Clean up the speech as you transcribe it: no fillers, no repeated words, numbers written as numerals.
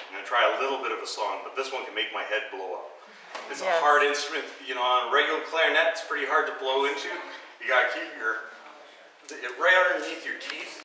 I'm gonna try a little bit of a song, but this one can make my head blow up. It's a Yes. hard instrument, you know, on a regular clarinet, it's pretty hard to blow into. You gotta keep it right underneath your teeth.